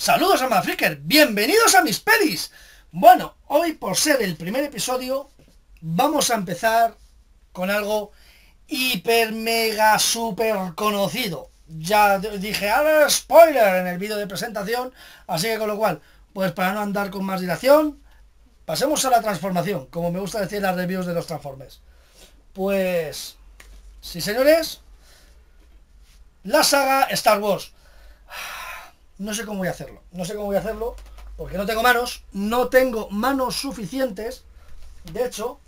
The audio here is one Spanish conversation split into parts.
Saludos a Maflicker, bienvenidos a mis pelis. Bueno, hoy por ser el primer episodio vamos a empezar con algo hiper mega super conocido. Ya dije ahora spoiler en el vídeo de presentación, así que con lo cual, pues para no andar con más dilación, pasemos a la transformación, como me gusta decir en las reviews de los Transformers. Pues, sí señores, la saga Star Wars. No sé cómo voy a hacerlo, porque no tengo manos suficientes. De hecho,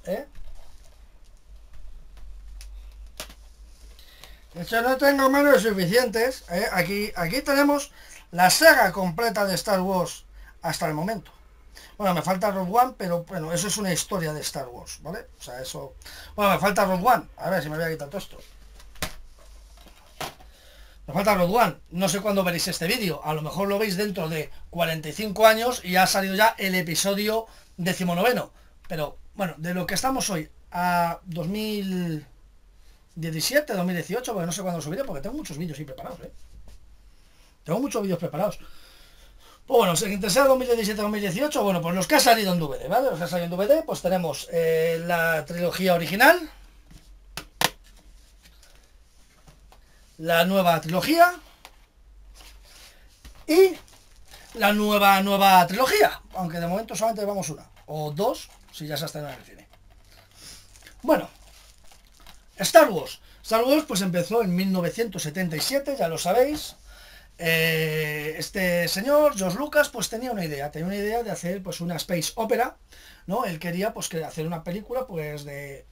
no tengo manos suficientes. Aquí tenemos la saga completa de Star Wars hasta el momento. Bueno, me falta Rogue One, pero bueno, eso es una historia de Star Wars, ¿vale? O sea, eso... Bueno, me falta Rogue One. A ver si me voy a quitar todo esto. Me falta Rogue One. No sé cuándo veréis este vídeo. A lo mejor lo veis dentro de 45 años y ha salido ya el episodio 19. Pero, bueno, de lo que estamos hoy a 2017, 2018, porque no sé cuándo lo subiré, porque tengo muchos vídeos ahí preparados, Tengo muchos vídeos preparados. Pues bueno, si que sea 2017-2018, bueno, pues los que ha salido en DVD, ¿vale? Los que ha salido en DVD, pues tenemos la trilogía original, la nueva trilogía y la nueva trilogía, aunque de momento solamente llevamos una o dos, si ya se ha estrenado en el cine. Bueno, Star Wars pues empezó en 1977, ya lo sabéis. Este señor George Lucas pues tenía una idea de hacer pues una space opera, ¿no? Él quería pues hacer una película pues de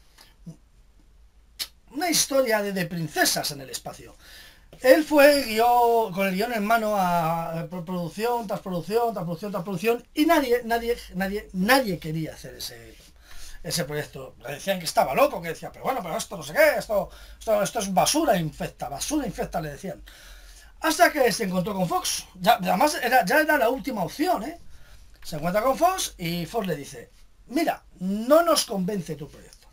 una historia de princesas en el espacio. Él fue con el guión en mano a producción tras producción y nadie quería hacer ese proyecto. Le decían que estaba loco, que decía, pero bueno, pero esto no sé qué, esto es basura infecta, le decían. Hasta que se encontró con Fox. Además ya era la última opción, Se encuentra con Fox y Fox le dice, mira, no nos convence tu proyecto.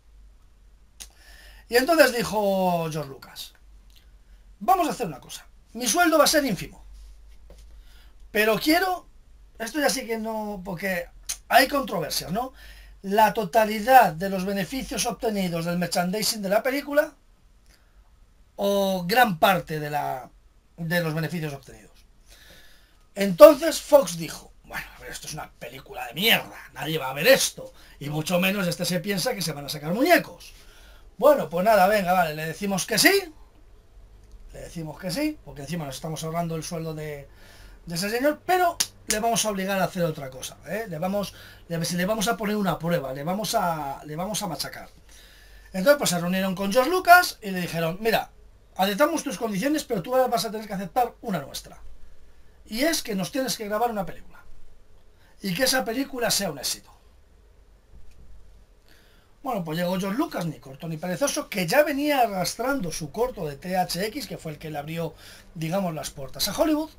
Y entonces dijo George Lucas, vamos a hacer una cosa, mi sueldo va a ser ínfimo, pero quiero, esto ya sí que no, porque hay controversias, ¿no? La totalidad de los beneficios obtenidos del merchandising de la película o gran parte de los beneficios obtenidos. Entonces Fox dijo, bueno, a ver, esto es una película de mierda, nadie va a ver esto, y mucho menos se piensa que se van a sacar muñecos. Bueno, pues nada, venga, vale, le decimos que sí, porque encima nos estamos ahorrando el sueldo de ese señor, pero le vamos a obligar a hacer otra cosa, le vamos a poner una prueba, le vamos a machacar. Entonces pues se reunieron con George Lucas y le dijeron, mira, aceptamos tus condiciones, pero tú vas a tener que aceptar una nuestra, y es que nos tienes que grabar una película y que esa película sea un éxito. Bueno, pues llegó George Lucas, ni corto ni perezoso, que ya venía arrastrando su corto de THX, que fue el que le abrió, digamos, las puertas a Hollywood,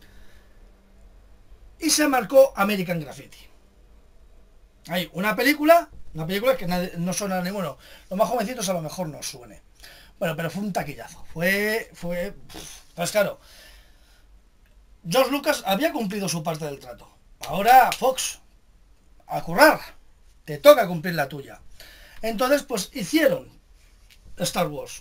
y se marcó American Graffiti. Hay una película que no suena ni bueno, los más jovencitos a lo mejor no suene. Bueno, pero fue un taquillazo, Entonces claro, George Lucas había cumplido su parte del trato. Ahora, Fox, a currar, te toca cumplir la tuya. Entonces, pues hicieron Star Wars.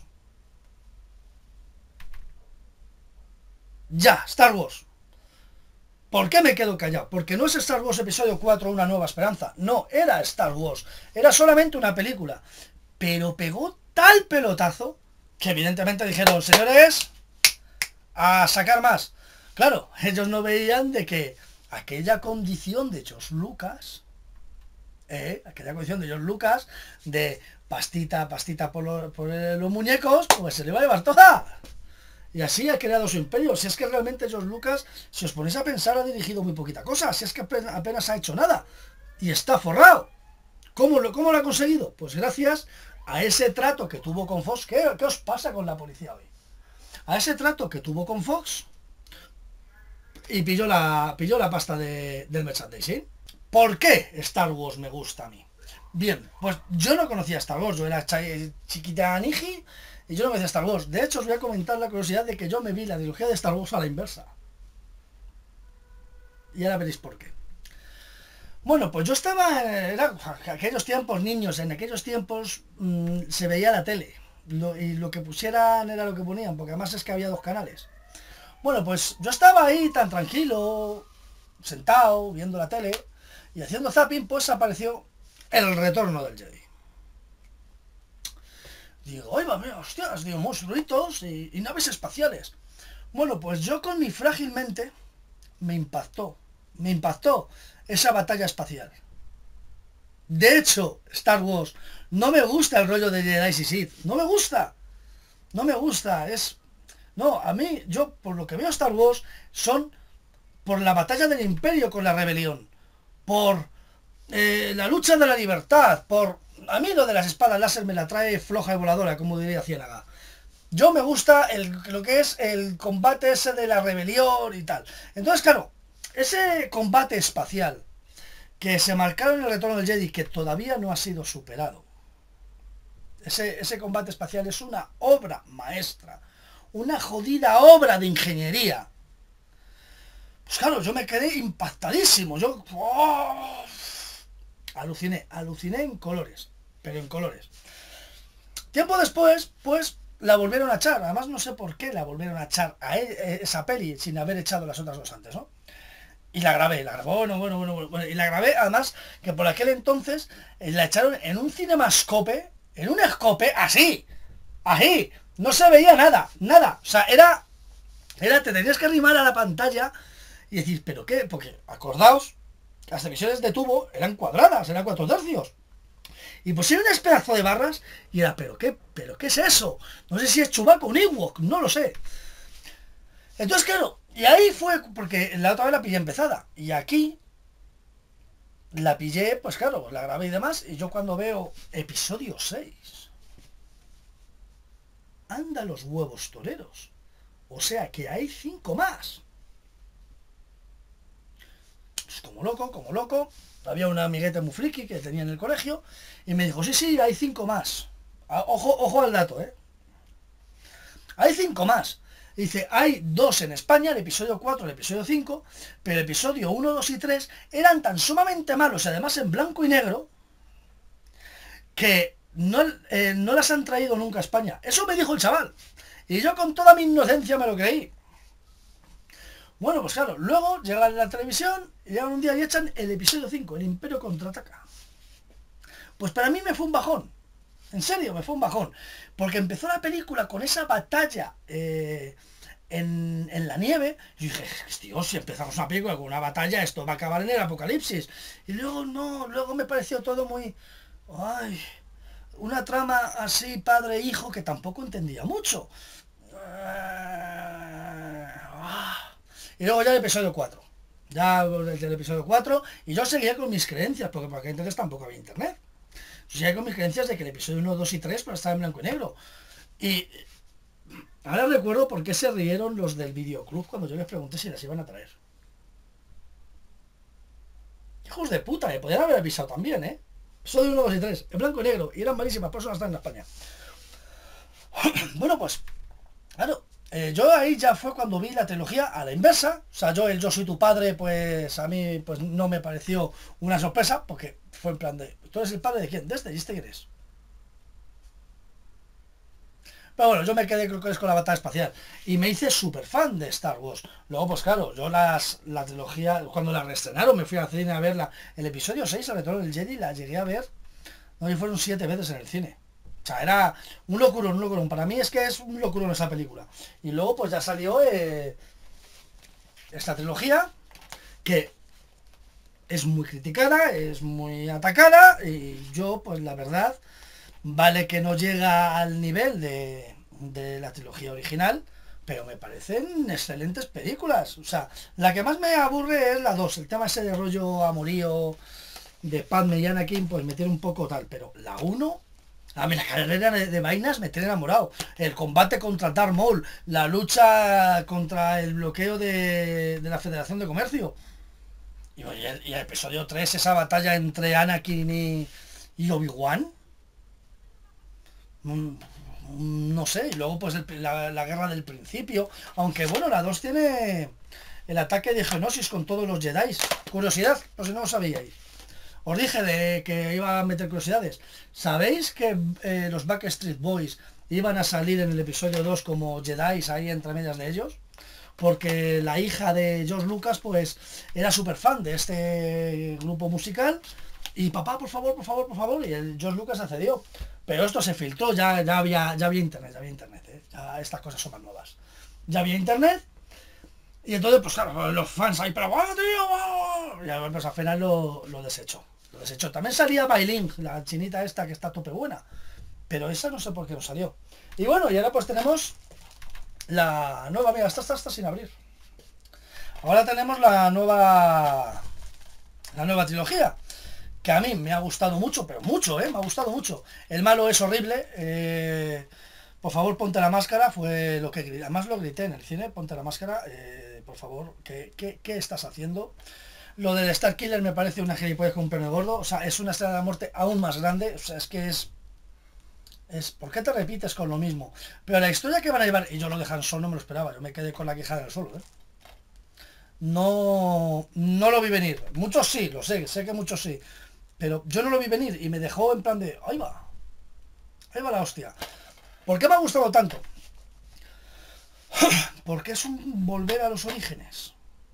Ya, Star Wars. ¿Por qué me quedo callado? Porque no es Star Wars Episodio 4, Una Nueva Esperanza. No, era Star Wars. Era solamente una película. Pero pegó tal pelotazo que evidentemente dijeron, señores, a sacar más. Claro, ellos no veían de que aquella condición de George Lucas, de pastita por los muñecos, pues se le va a llevar toda. Y así ha creado su imperio. Si es que realmente George Lucas, si os ponéis a pensar, ha dirigido muy poquita cosa. Si es que apenas ha hecho nada. Y está forrado. ¿Cómo lo ha conseguido? Pues gracias a ese trato que tuvo con Fox. ¿Qué os pasa con la policía hoy? A ese trato que tuvo con Fox y pilló la pasta del merchandising. ¿Por qué Star Wars me gusta a mí? Bien, pues yo no conocía Star Wars, yo era chiquita Niji y yo no conocía Star Wars. De hecho, os voy a comentar la curiosidad de que yo me vi la trilogía de Star Wars a la inversa. Y ahora veréis por qué. Bueno, pues yo estaba, era aquellos tiempos, niños, en aquellos tiempos se veía la tele. Y lo que pusieran era lo que ponían, porque además es que había dos canales. Bueno, pues yo estaba ahí tan tranquilo, sentado, viendo la tele, y haciendo zapping, pues apareció el retorno del Jedi. Digo, oiga, mira, hostias, digo, monstruitos y naves espaciales. Bueno, pues yo con mi frágil mente me impactó esa batalla espacial. De hecho, Star Wars, no me gusta el rollo de Jedi y Sith, no me gusta, no me gusta, es... No, a mí, yo por lo que veo Star Wars, son por la batalla del Imperio con la rebelión, por la lucha de la libertad, por... A mí lo de las espadas láser me la trae floja y voladora, como diría Ciénaga. Yo me gusta lo que es el combate ese de la rebelión y tal. Entonces, claro, ese combate espacial que se marcaron en el retorno del Jedi, que todavía no ha sido superado. Ese combate espacial es una obra maestra, una jodida obra de ingeniería. Pues claro, yo me quedé impactadísimo. Yo aluciné en colores, pero en colores. Tiempo después, pues la volvieron a echar. Además no sé por qué la volvieron a echar a esa peli sin haber echado las otras dos antes, ¿no? Y la grabé, bueno, y la grabé, además, que por aquel entonces la echaron en un cinemascope, en un escope, así, no se veía nada, o sea, te tenías que arrimar a la pantalla y decir, ¿pero qué? Porque, acordaos, las televisiones de tubo eran cuadradas, eran 4 tercios, y pusieron un pedazo de barras, y era, ¿pero qué es eso? No sé si es Chewbacca o un Ewok, no lo sé. Entonces, claro, y ahí fue, porque la otra vez la pillé empezada. Y aquí la pillé, pues claro, la grabé y demás. Y yo cuando veo episodio 6, anda los huevos toreros. O sea que hay 5 más. Pues como loco. Había una amigueta muy friki que tenía en el colegio. Y me dijo, sí, hay 5 más. Ojo al dato, ¿eh? Hay 5 más. Dice, hay 2 en España, el episodio 4, el episodio 5, pero el episodio 1, 2 y 3 eran tan sumamente malos, y además en blanco y negro, que no las han traído nunca a España. Eso me dijo el chaval. Y yo con toda mi inocencia me lo creí. Bueno, pues claro, luego llega la televisión, y llegan un día y echan el episodio 5, el Imperio contraataca. Pues para mí me fue un bajón. En serio, me fue un bajón. Porque empezó la película con esa batalla en la nieve. Y dije, tío, si empezamos una película con una batalla, esto va a acabar en el apocalipsis. Y luego no, luego me pareció todo muy... Ay, una trama así, padre-hijo, que tampoco entendía mucho. Y luego ya el episodio 4. Ya el episodio 4. Y yo seguía con mis creencias, porque por aquel entonces tampoco había internet. Yo seguía con mis creencias de que el episodio 1, 2 y 3 pues estaba en blanco y negro. Y ahora recuerdo por qué se rieron los del videoclub cuando yo les pregunté si las iban a traer. Hijos de puta, me podían haber avisado también, ¿eh? Episodio 1, 2 y 3, en blanco y negro. Y eran malísimas, por eso no están en España. Bueno, pues, claro, yo ahí ya fue cuando vi la trilogía a la inversa. O sea, Yo soy tu padre, pues a mí pues no me pareció una sorpresa, porque fue en plan de, ¿tú eres el padre de quién? De este, ¿y este quién es? Pero bueno, yo me quedé, creo que es con la batalla espacial. Y me hice súper fan de Star Wars. Luego, pues claro, yo la trilogía, cuando la reestrenaron, me fui al cine a verla. El episodio 6, el retorno del Jedi, la llegué a ver, no, y fueron 7 veces en el cine. O sea, era un locurón. Para mí es que es un locurón esa película. Y luego, pues ya salió esta trilogía, que es muy criticada, es muy atacada, y yo, pues la verdad, vale que no llega al nivel de la trilogía original, pero me parecen excelentes películas. O sea, la que más me aburre es la 2, el tema ese de rollo amorío de Padme y Anakin, pues me tiene un poco tal, pero la 1, a mí la carrera de vainas me tiene enamorado. El combate contra Darth Maul, la lucha contra el bloqueo de la Federación de Comercio. Y el episodio 3, esa batalla entre Anakin y Obi-Wan. No sé, y luego pues la guerra del principio. Aunque bueno, la 2 tiene el ataque de Geonosis con todos los Jedi. Curiosidad, por si no lo sabíais. Os dije de que iba a meter curiosidades. ¿Sabéis que los Backstreet Boys iban a salir en el episodio 2 como Jedi ahí entre medias de ellos? Porque la hija de George Lucas pues era súper fan de este grupo musical y papá, por favor, por favor, por favor, y el George Lucas accedió. Pero esto se filtró, ya había internet, ya estas cosas son más nuevas. Ya había internet y entonces pues claro, los fans ahí, pero bueno, tío, y pues al final lo desechó. Lo desechó. También salía Bailing, la chinita esta que está a tope buena, pero esa no sé por qué no salió. Y bueno, y ahora pues tenemos la nueva, mira, está sin abrir. Ahora tenemos la nueva trilogía, que a mí me ha gustado mucho, pero mucho, me ha gustado mucho. El malo es horrible, por favor ponte la máscara, fue lo que grité, además lo grité en el cine, ponte la máscara, por favor, ¿qué estás haciendo? Lo del Starkiller me parece una gilipollez con un pene gordo, o sea, es una estrella de la muerte aún más grande, o sea, es que es ¿por qué te repites con lo mismo? Pero la historia que van a llevar, y yo lo de Han Solo no me lo esperaba, yo me quedé con la quejada del solo, No lo vi venir. Muchos sí, lo sé que muchos sí. Pero yo no lo vi venir y me dejó en plan de, ahí va la hostia. ¿Por qué me ha gustado tanto? Porque es un volver a los orígenes.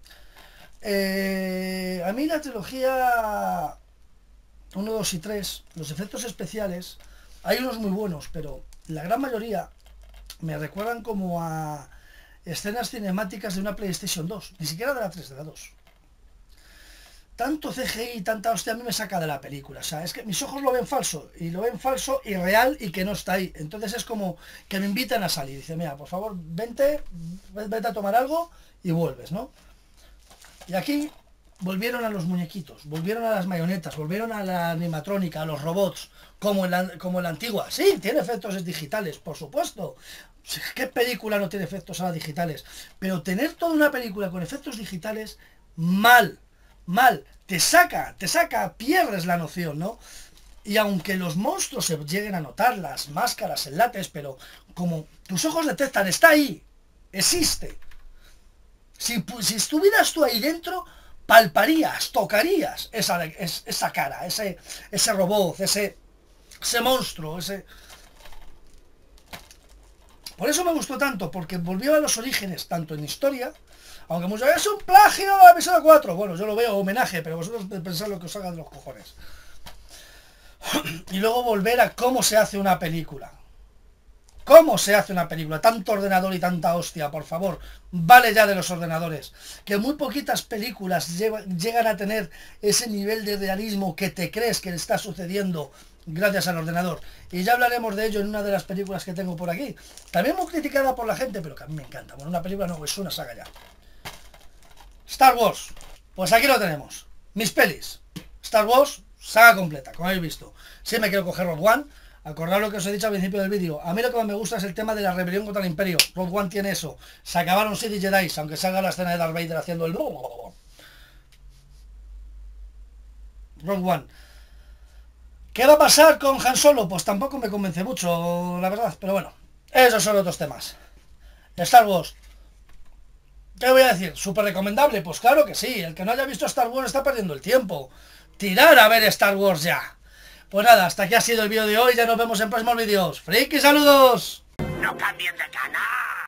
A mí la trilogía 1, 2 y 3, los efectos especiales, hay unos muy buenos, pero la gran mayoría me recuerdan como a escenas cinemáticas de una PlayStation 2, ni siquiera de la 3, de la 2. Tanto CGI y tanta hostia a mí me saca de la película, o sea, es que mis ojos lo ven falso y real y que no está ahí. Entonces es como que me invitan a salir, dice, mira, por favor, vete a tomar algo y vuelves, ¿no? Y aquí volvieron a los muñequitos, volvieron a las marionetas, volvieron a la animatrónica, a los robots, como en la antigua. Sí, tiene efectos digitales, por supuesto. ¿Qué película no tiene efectos ahora digitales? Pero tener toda una película con efectos digitales, mal, te saca, pierdes la noción, ¿no? Y aunque los monstruos se lleguen a notar, las máscaras, el látex, pero como tus ojos detectan, está ahí, existe. Si estuvieras tú ahí dentro, palparías, tocarías esa cara, ese robot, ese monstruo, Por eso me gustó tanto, porque volvió a los orígenes, tanto en historia, aunque muchas veces es un plagio al episodio 4, bueno, yo lo veo homenaje, pero vosotros pensad lo que os haga de los cojones. Y luego volver a cómo se hace una película. ¿Cómo se hace una película? Tanto ordenador y tanta hostia, por favor. Vale ya de los ordenadores. Que muy poquitas películas llegan a tener ese nivel de realismo que te crees que le está sucediendo gracias al ordenador. Y ya hablaremos de ello en una de las películas que tengo por aquí. También muy criticada por la gente, pero que a mí me encanta. Bueno, una película no, es una saga ya. Star Wars. Pues aquí lo tenemos. Mis pelis. Star Wars, saga completa, como habéis visto. Sí me quiero coger Rogue One. Acordad lo que os he dicho al principio del vídeo. A mí lo que más me gusta es el tema de la rebelión contra el Imperio. Rogue One tiene eso. Se acabaron Sith y Jedi, aunque salga la escena de Darth Vader haciendo el... Rogue One. ¿Qué va a pasar con Han Solo? Pues tampoco me convence mucho, la verdad. Pero bueno, esos son otros temas. Star Wars. ¿Qué voy a decir? ¿Súper recomendable? Pues claro que sí. El que no haya visto Star Wars está perdiendo el tiempo. Tirar a ver Star Wars ya. Pues nada, hasta aquí ha sido el vídeo de hoy. Ya nos vemos en próximos vídeos. ¡Friki, saludos! ¡No cambien de canal!